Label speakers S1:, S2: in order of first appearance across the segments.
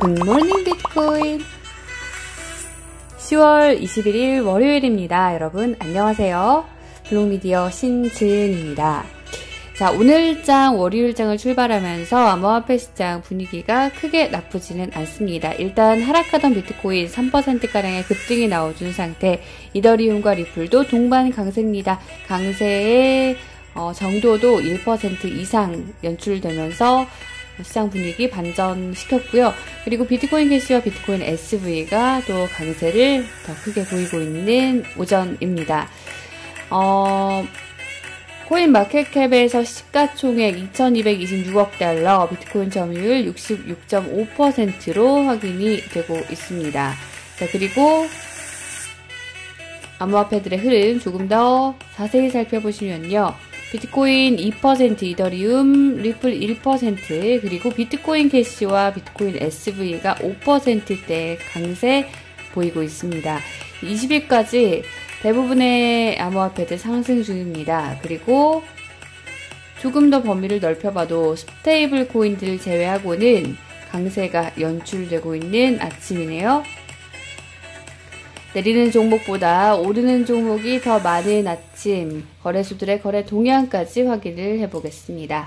S1: 굿모닝 비트코인 10월 21일 월요일입니다. 여러분 안녕하세요. 블록미디어 신지은입니다. 자, 오늘장 월요일장을 출발하면서 암호화폐 시장 분위기가 크게 나쁘지는 않습니다. 일단 하락하던 비트코인 3%가량의 급등이 나와준 상태, 이더리움과 리플도 동반 강세입니다. 강세의 정도도 1% 이상 연출되면서 시장 분위기 반전시켰고요. 그리고 비트코인 캐시와 비트코인 SV가 또 강세를 더 크게 보이고 있는 오전입니다. 코인 마켓캡에서 시가총액 2226억 달러, 비트코인 점유율 66.5%로 확인이 되고 있습니다. 자, 그리고 암호화폐들의 흐름 조금 더 자세히 살펴보시면요. 비트코인 2%, 이더리움, 리플 1%, 그리고 비트코인 캐시와 비트코인 SV가 5%대 강세 보이고 있습니다. 20일까지 대부분의 암호화폐들 상승 중입니다. 그리고 조금 더 범위를 넓혀봐도 스테이블 코인들을 제외하고는 강세가 연출되고 있는 아침이네요. 내리는 종목보다 오르는 종목이 더 많은 아침, 거래소들의 거래 동향까지 확인을 해보겠습니다.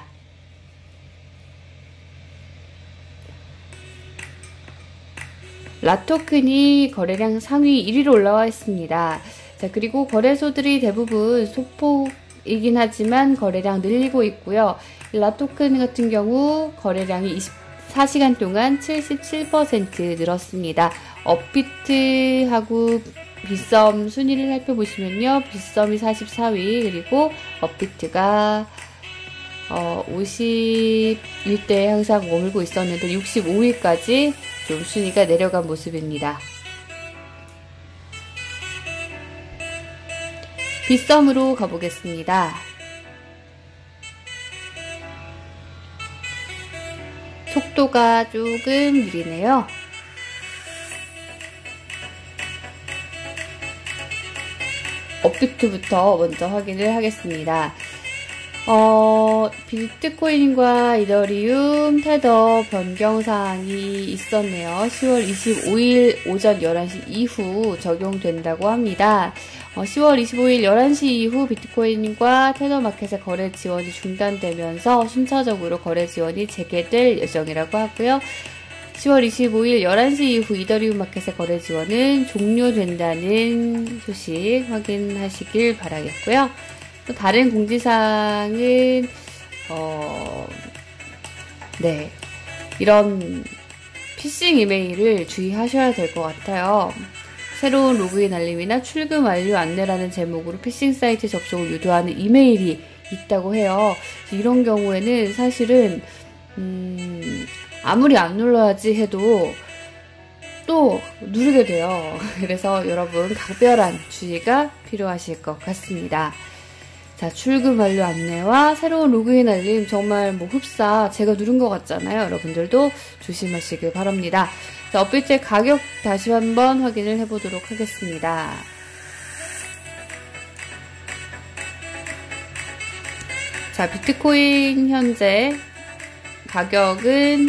S1: 라토큰이 거래량 상위 1위로 올라와 있습니다. 자, 그리고 거래소들이 대부분 소폭이긴 하지만 거래량 늘리고 있고요. 라토큰 같은 경우 거래량이 24시간 동안 77% 늘었습니다. 업비트하고 빗썸 순위를 살펴보시면요. 빗썸이 44위, 그리고 업비트가 51대에 항상 머물고 있었는데 65위까지 좀 순위가 내려간 모습입니다. 빗썸으로 가보겠습니다. 속도가 조금 느리네요. 업비트부터 먼저 확인을 하겠습니다. 비트코인과 이더리움, 테더 변경사항이 있었네요. 10월 25일 오전 11시 이후 적용된다고 합니다. 10월 25일 11시 이후 비트코인과 테더 마켓의 거래 지원이 중단되면서 순차적으로 거래 지원이 재개될 예정이라고 하고요. 10월 25일 11시 이후 이더리움 마켓의 거래 지원은 종료된다는 소식 확인하시길 바라겠고요. 또 다른 공지사항은 이런 피싱 이메일을 주의하셔야 될 것 같아요. 새로운 로그인 알림이나 출금 완료 안내라는 제목으로 피싱 사이트 접속을 유도하는 이메일이 있다고 해요. 이런 경우에는 사실은 아무리 안 눌러야지 해도 또 누르게 돼요. 그래서 여러분 각별한 주의가 필요하실 것 같습니다. 자, 출금 완료 안내와 새로운 로그인 알림 정말 흡사 제가 누른 것 같잖아요. 여러분들도 조심하시길 바랍니다. 자, 업비트의 가격 다시 한번 확인을 해보도록 하겠습니다. 자, 비트코인 현재 가격은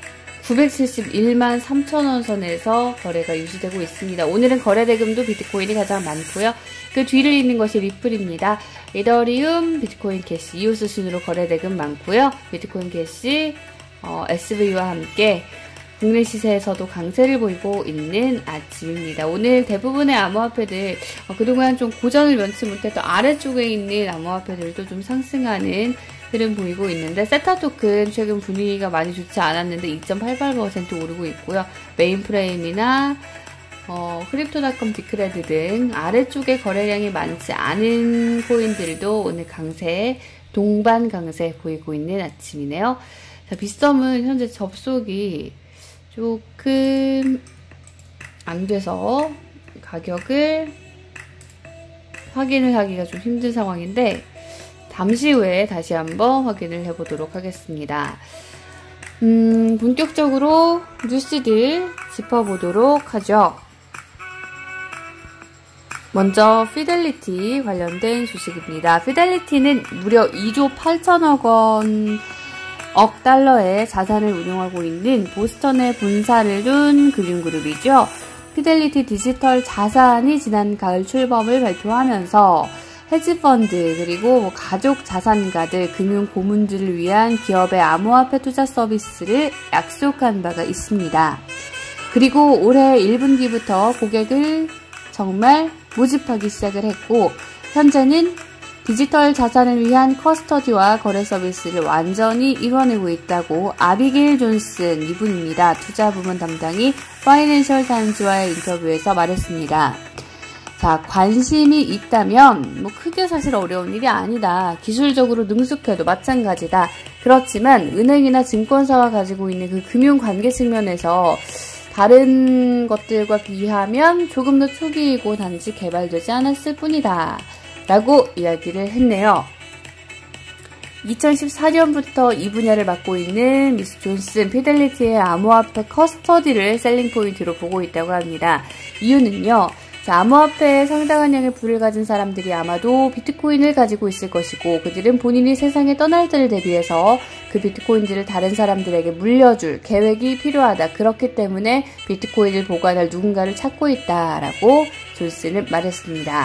S1: 971만 3천원 선에서 거래가 유지되고 있습니다. 오늘은 거래 대금도 비트코인이 가장 많고요. 그 뒤를 잇는 것이 리플입니다. 이더리움, 비트코인 캐시, 이오스 순으로 거래 대금 많고요. 비트코인 캐시, SV와 함께 국내 시세에서도 강세를 보이고 있는 아침입니다. 오늘 대부분의 암호화폐들 그동안 좀 고전을 면치 못했던 아래쪽에 있는 암호화폐들도 좀 상승하는 흐름 보이고 있는데, 세타 토큰 최근 분위기가 많이 좋지 않았는데 2.88% 오르고 있고요. 메인프레임이나 크립토닷컴 디크레드 등 아래쪽에 거래량이 많지 않은 코인들도 오늘 강세, 동반 강세 보이고 있는 아침이네요. 자, 빗썸은 현재 접속이 조금 안 돼서 가격을 확인을 하기가 좀 힘든 상황인데, 잠시 후에 다시 한번 확인을 해보도록 하겠습니다. 본격적으로 뉴스들 짚어보도록 하죠. 먼저 피델리티 관련된 소식입니다. 피델리티는 무려 2조 8천억 원 억 달러의 자산을 운용하고 있는 보스턴에 본사를 둔 금융그룹이죠. 피델리티 디지털 자산이 지난 가을 출범을 발표하면서 헤지펀드 그리고 가족 자산가들, 금융 고문들을 위한 기업의 암호화폐 투자 서비스를 약속한 바가 있습니다. 그리고 올해 1분기부터 고객을 정말 모집하기 시작을 했고 현재는 디지털 자산을 위한 커스터디와 거래 서비스를 완전히 이뤄내고 있다고 아비게일 존슨 이분입니다. 투자 부문 담당이 파이낸셜 타임즈와의 인터뷰에서 말했습니다. 자, 관심이 있다면 크게 사실 어려운 일이 아니다. 기술적으로 능숙해도 마찬가지다. 그렇지만 은행이나 증권사와 가지고 있는 그 금융 관계 측면에서 다른 것들과 비하면 조금 더 초기이고 단지 개발되지 않았을 뿐이다. 라고 이야기를 했네요. 2014년부터 이 분야를 맡고 있는 미스 존슨, 피델리티의 암호화폐 커스터디를 셀링 포인트로 보고 있다고 합니다. 이유는요. 암호화폐에 상당한 양의 부를 가진 사람들이 아마도 비트코인을 가지고 있을 것이고 그들은 본인이 세상에 떠날 때를 대비해서 그 비트코인들을 다른 사람들에게 물려줄 계획이 필요하다. 그렇기 때문에 비트코인을 보관할 누군가를 찾고 있다라고 존슨은 말했습니다.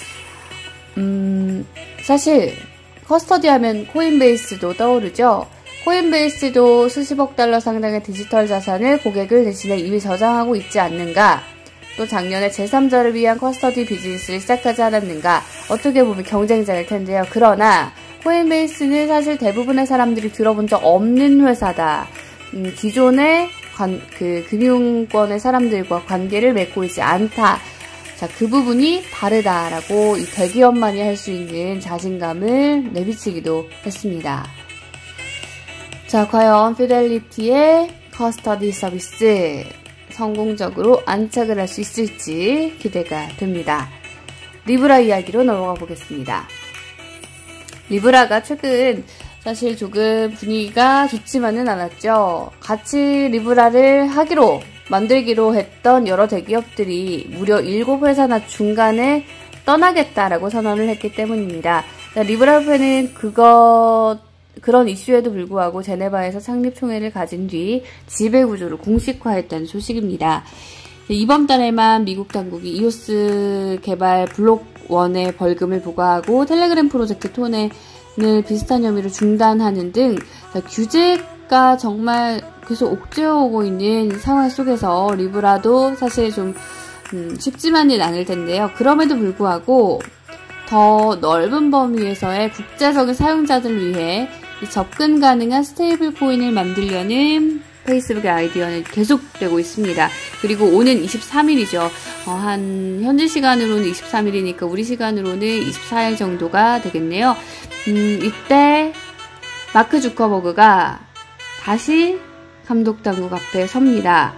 S1: 사실 커스터디 하면 코인베이스도 떠오르죠. 코인베이스도 수십억 달러 상당의 디지털 자산을 고객을 대신에 이미 저장하고 있지 않는가? 또 작년에 제3자를 위한 커스터디 비즈니스를 시작하지 않았는가? 어떻게 보면 경쟁자일 텐데요. 그러나 코인베이스는 사실 대부분의 사람들이 들어본 적 없는 회사다. 기존의 금융권의 사람들과 관계를 맺고 있지 않다. 자, 그 부분이 다르다라고 이 대기업만이 할 수 있는 자신감을 내비치기도 했습니다. 자, 과연 피델리티의 커스터디 서비스 성공적으로 안착을 할 수 있을지 기대가 됩니다. 리브라 이야기로 넘어가 보겠습니다. 리브라가 최근 사실 조금 분위기가 좋지만은 않았죠. 같이 리브라를 만들기로 했던 여러 대기업들이 무려 7회사나 중간에 떠나겠다라고 선언을 했기 때문입니다. 리브라협회는 그런 이슈에도 불구하고 제네바에서 창립총회를 가진 뒤 지배구조를 공식화했다는 소식입니다. 이번 달에만 미국 당국이 이오스 개발 블록1의 벌금을 부과하고 텔레그램 프로젝트 톤을 비슷한 혐의로 중단하는 등 규제가 정말 계속 옥죄어오고 있는 상황 속에서 리브라도 사실 좀 쉽지만은 않을 텐데요. 그럼에도 불구하고 더 넓은 범위에서의 국제적인 사용자들을 위해 접근 가능한 스테이블 코인을 만들려는 페이스북의 아이디어는 계속되고 있습니다. 그리고 오는 23일이죠. 현지 시간으로는 23일이니까 우리 시간으로는 24일 정도가 되겠네요. 이때 마크 주커버그가 다시 감독 당국 앞에 섭니다.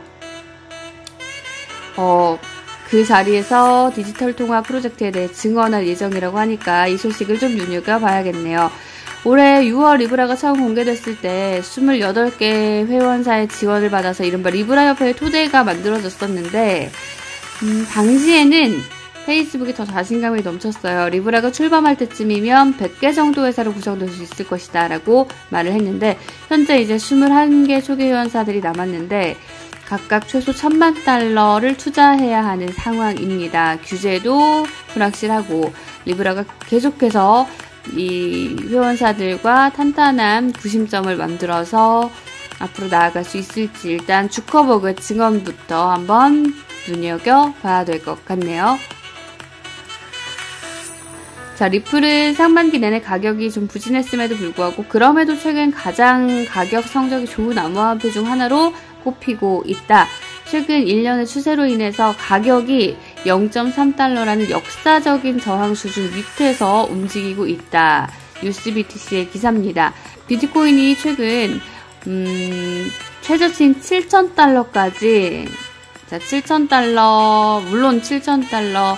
S1: 그 자리에서 디지털 통화 프로젝트에 대해 증언할 예정이라고 하니까 이 소식을 좀 눈여겨봐야겠네요. 올해 6월 리브라가 처음 공개됐을 때 28개 회원사의 지원을 받아서 이른바 리브라 협회의 토대가 만들어졌었는데 당시에는 페이스북이 더 자신감이 넘쳤어요. 리브라가 출범할 때쯤이면 100개 정도 회사로 구성될 수 있을 것이다 라고 말을 했는데 현재 이제 21개 초기 회원사들이 남았는데 각각 최소 $10,000,000를 투자해야 하는 상황입니다. 규제도 불확실하고 리브라가 계속해서 이 회원사들과 탄탄한 구심점을 만들어서 앞으로 나아갈 수 있을지 일단 주커버그의 증언부터 한번 눈여겨봐야 될 것 같네요. 자, 리플은 상반기 내내 가격이 좀 부진했음에도 불구하고 그럼에도 최근 가장 가격 성적이 좋은 암호화폐 중 하나로 꼽히고 있다. 최근 1년의 추세로 인해서 가격이 0.3달러라는 역사적인 저항 수준 밑에서 움직이고 있다. 뉴스BTC의 기사입니다. 비트코인이 최근 최저치인 $7,000까지 자, $7,000 물론 $7,000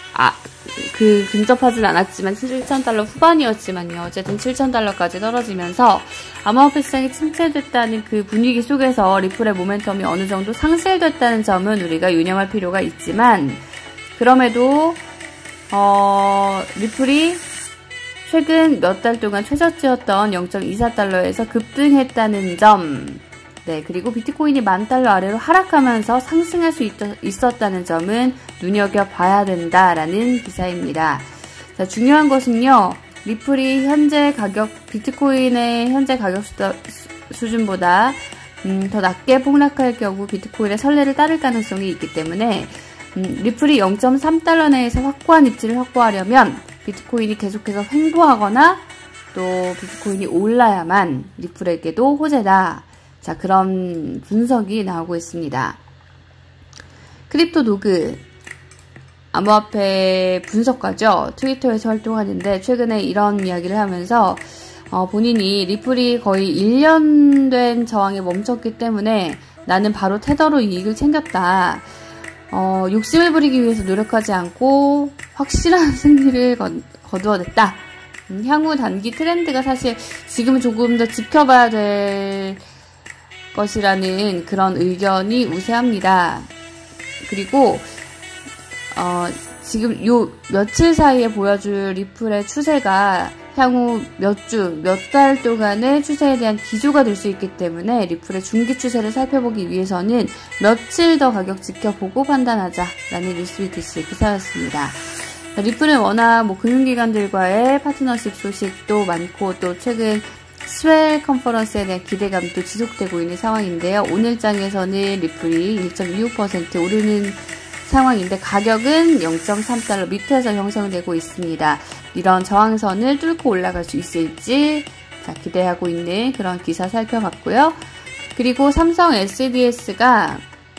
S1: 근접하진 않았지만 $7,000 후반이었지만요. 어쨌든 $7,000까지 떨어지면서 암호화폐 시장이 침체됐다는 그 분위기 속에서 리플의 모멘텀이 어느 정도 상실됐다는 점은 우리가 유념할 필요가 있지만 그럼에도 리플이 최근 몇 달 동안 최저치였던 0.24달러에서 급등했다는 점, 네, 그리고 비트코인이 10,000달러 아래로 하락하면서 상승할 수 있었다는 점은 눈여겨봐야 된다라는 기사입니다. 자, 중요한 것은요, 리플이 현재 가격, 비트코인의 현재 가격 수준보다 더 낮게 폭락할 경우 비트코인의 선례를 따를 가능성이 있기 때문에 리플이 0.3달러 내에서 확고한 입지를 확보하려면 비트코인이 계속해서 횡보하거나 또 비트코인이 올라야만 리플에게도 호재다. 자, 그런 분석이 나오고 있습니다. 크립토 도그, 암호화폐 분석가죠. 트위터에서 활동하는데 최근에 이런 이야기를 하면서 본인이 리플이 거의 1년 된 저항에 멈췄기 때문에 나는 바로 테더로 이익을 챙겼다. 욕심을 부리기 위해서 노력하지 않고 확실한 승리를 거두어냈다. 향후 단기 트렌드가 사실 지금은 조금 더 지켜봐야 될 것이라는 그런 의견이 우세합니다. 그리고 지금 요 며칠 사이에 보여줄 리플의 추세가 향후 몇 달 동안의 추세에 대한 기조가 될 수 있기 때문에 리플의 중기 추세를 살펴보기 위해서는 며칠 더 가격 지켜보고 판단하자라는 뉴스비트의 기사였습니다. 리플은 워낙 금융기관들과의 파트너십 소식도 많고 또 최근 스웰 컨퍼런스에 대한 기대감도 지속되고 있는 상황인데요. 오늘 장에서는 리플이 1.25% 오르는 상황인데 가격은 0.3달러 밑에서 형성되고 있습니다. 이런 저항선을 뚫고 올라갈 수 있을지 기대하고 있는 그런 기사 살펴봤고요. 그리고 삼성 SDS가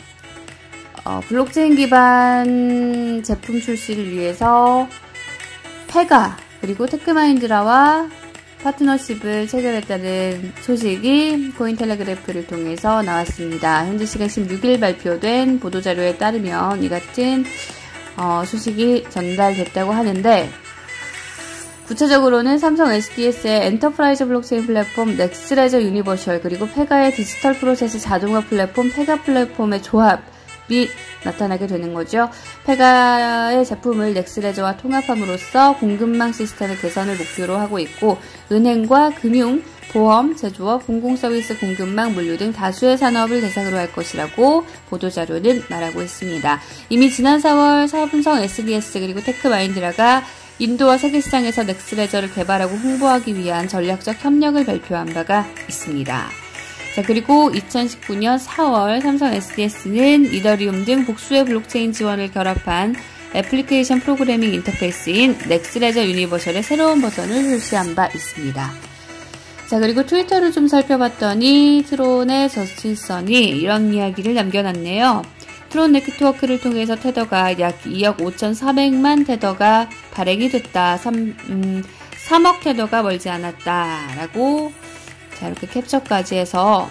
S1: 블록체인 기반 제품 출시를 위해서 페가 그리고 테크마인드라와 파트너십을 체결했다는 소식이 코인텔레그래프를 통해서 나왔습니다. 현지 시간 16일 발표된 보도자료에 따르면 이 같은 소식이 전달됐다고 하는데 구체적으로는 삼성 SDS의 엔터프라이즈 블록체인 플랫폼 넥스레저 유니버셜 그리고 페가의 디지털 프로세스 자동화 플랫폼 페가 플랫폼의 조합이 나타나게 되는 거죠. 페가의 제품을 넥스레저와 통합함으로써 공급망 시스템의 개선을 목표로 하고 있고 은행과 금융, 보험, 제조업, 공공서비스 공급망, 물류 등 다수의 산업을 대상으로 할 것이라고 보도자료는 말하고 있습니다. 이미 지난 4월 삼성 SDS 그리고 테크마인드라가 인도와 세계시장에서 넥스레저를 개발하고 홍보하기 위한 전략적 협력을 발표한 바가 있습니다. 자, 그리고 2019년 4월 삼성 SDS는 이더리움 등 복수의 블록체인 지원을 결합한 애플리케이션 프로그래밍 인터페이스인 넥스레저 유니버셜의 새로운 버전을 출시한 바 있습니다. 자, 그리고 트위터를 좀 살펴봤더니 트론의 저스틴 선이 이런 이야기를 남겨놨네요. 트론 네트워크를 통해서 테더가 약 2억 5,400만 테더가 발행이 됐다. 3억 테더가 멀지 않았다. 라고 자, 이렇게 캡처까지 해서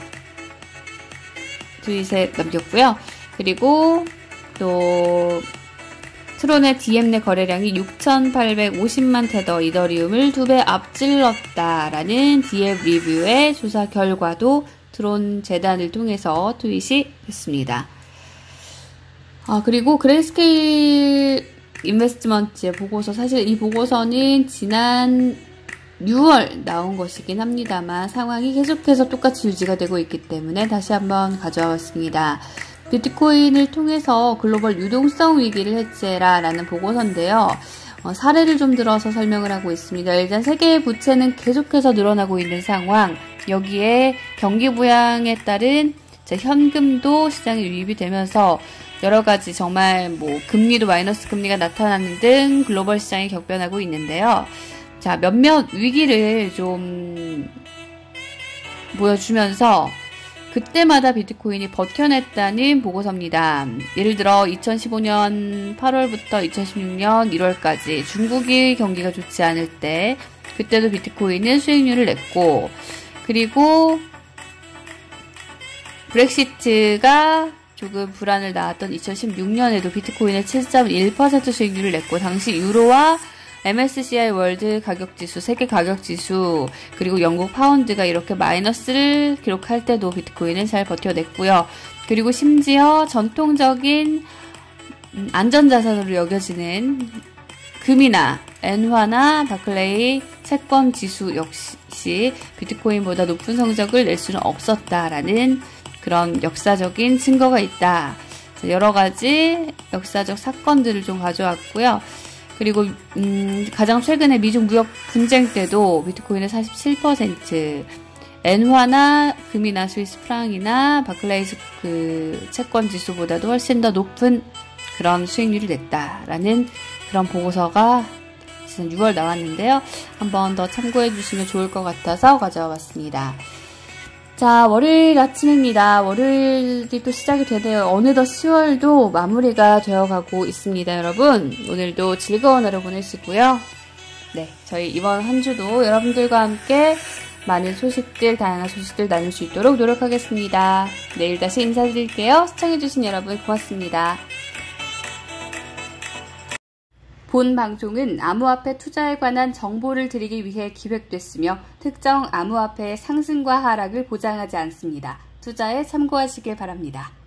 S1: 트윗에 남겼고요. 그리고 또 트론의 DM 내 거래량이 6,850만 테더 이더리움을 2배 앞질렀다라는 DM 리뷰의 조사 결과도 트론 재단을 통해서 트윗이 됐습니다. 그리고 그레이스케일 인베스트먼트의 보고서, 사실 이 보고서는 지난 6월 나온 것이긴 합니다만 상황이 계속해서 똑같이 유지가 되고 있기 때문에 다시 한번 가져와 봤습니다. 비트코인을 통해서 글로벌 유동성 위기를 해체해라 라는 보고서인데요. 사례를 좀 들어서 설명을 하고 있습니다. 일단 세계의 부채는 계속해서 늘어나고 있는 상황, 여기에 경기 부양에 따른 현금도 시장에 유입이 되면서 여러 가지 정말 금리도 마이너스 금리가 나타나는 등 글로벌 시장이 격변하고 있는데요. 자, 몇몇 위기를 좀 보여주면서 그때마다 비트코인이 버텨냈다는 보고서입니다. 예를 들어 2015년 8월부터 2016년 1월까지 중국이 경기가 좋지 않을 때 그때도 비트코인은 수익률을 냈고, 그리고 브렉시트가 조금 불안을 낳았던 2016년에도 비트코인의 7.1% 수익률을 냈고, 당시 유로와 MSCI 월드 가격지수, 세계 가격지수, 그리고 영국 파운드가 이렇게 마이너스를 기록할 때도 비트코인은 잘 버텨냈고요. 그리고 심지어 전통적인 안전자산으로 여겨지는 금이나 엔화나 바클레이 채권 지수 역시 비트코인보다 높은 성적을 낼 수는 없었다라는 그런 역사적인 증거가 있다. 여러 가지 역사적 사건들을 좀 가져왔고요. 그리고 가장 최근에 미중 무역 분쟁 때도 비트코인의 47%, 엔화나 금이나 스위스 프랑이나 바클레이 그 채권 지수보다도 훨씬 더 높은 그런 수익률을 냈다라는 그런 보고서가 지난 6월 나왔는데요. 한번 더 참고해 주시면 좋을 것 같아서 가져와 봤습니다. 자, 월요일 아침입니다. 월요일이 또 시작이 되네요. 어느덧 10월도 마무리가 되어가고 있습니다, 여러분. 오늘도 즐거운 하루 보내시고요. 네, 저희 이번 한 주도 여러분들과 함께 많은 소식들, 다양한 소식들 나눌 수 있도록 노력하겠습니다. 내일 다시 인사드릴게요. 시청해주신 여러분 고맙습니다. 본 방송은 암호화폐 투자에 관한 정보를 드리기 위해 기획됐으며 특정 암호화폐의 상승과 하락을 보장하지 않습니다. 투자에 참고하시길 바랍니다.